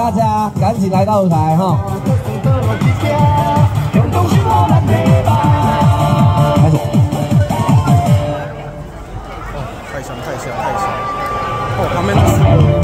大家赶紧来到舞台哈。开始。 太香！哦，旁边那4个。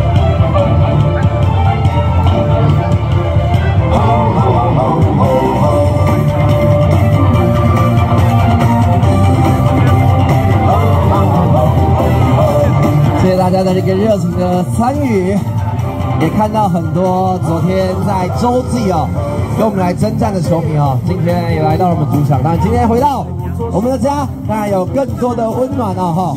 谢谢大家的这个热情的参与，也看到很多昨天在洲际跟我们来征战的球迷今天也来到了我们主场。当然，今天回到我们的家，当然有更多的温暖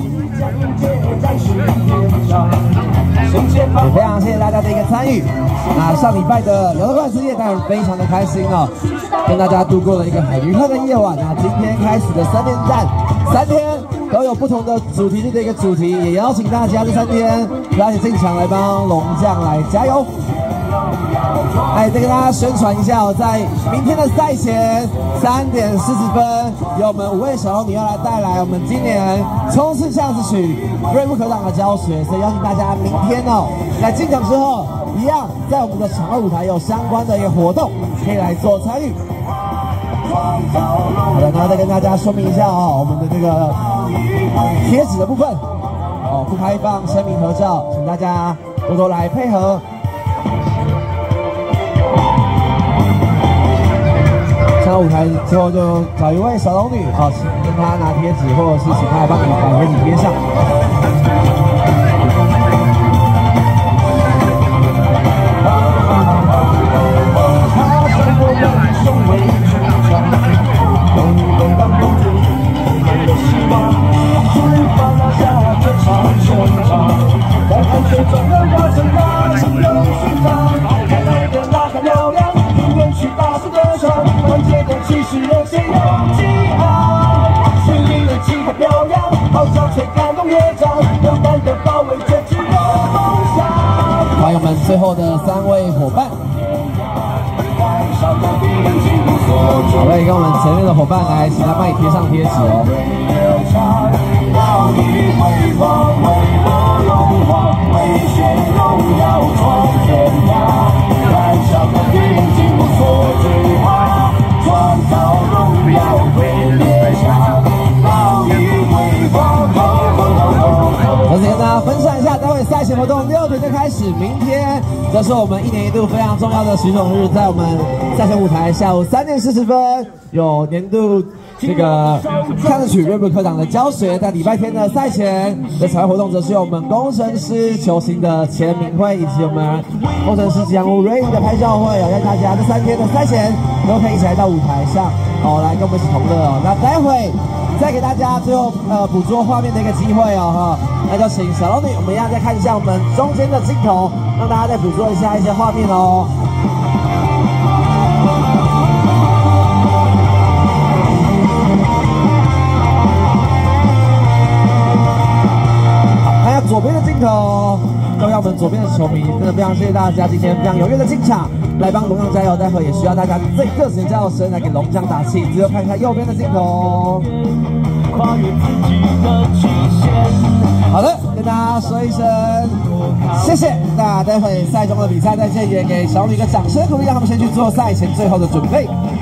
也非常谢谢大家的一个参与。那上礼拜的聊得快世界当然非常的开心跟大家度过了一个很愉快的夜晚。那今天开始的3连战，3天。 都有不同的主题的一个主题，也邀请大家这3天拉起进场来帮龙将来加油。再跟大家宣传一下在明天的赛前3点40分，有我们5位小龙女要来带来我们今年冲刺巷子曲锐不可挡的教学，所以邀请大家明天来进场之后，一样在我们的场外舞台有相关的一个活动可以来做参与。好的，那再跟大家说明一下我们的这个贴纸的部分不开放签名合照，请大家多多来配合。上到舞台之后，就找一位小龙女请跟她拿贴纸，或者是请她来帮你摆在你边上。欢迎我们最后的3位伙伴。好，可以跟我们前面的伙伴来，请他帮你贴上贴纸我先跟大家分享一下，待会赛前活动6点就开始，明天这是我们1年1度非常重要的喜种日，在我们赛前舞台下午3点40分有年度这个巷子曲锐不可挡的教学，在礼拜天的赛前的彩绘活动，则是有我们工程师球星的签名会，以及我们工程师吉祥物 Ray 的拍照会让大家这3天的赛前都可以一起来到舞台上来跟我们一起同乐那待会再给大家最后捕捉画面的一个机会那就请小龙女，我们一样再看一下我们中间的镜头，让大家再捕捉一下一些画面左边的镜头，都要我们左边的球迷，真的非常谢谢大家今天非常踊跃的进场，来帮龙将加油。待会也需要大家最热情的加油声来给龙将打气。最后看一下右边的镜头。好的，跟大家说一声谢谢。那待会赛中的比赛再见，也给小女一个掌声鼓励，让他们先去做赛前最后的准备。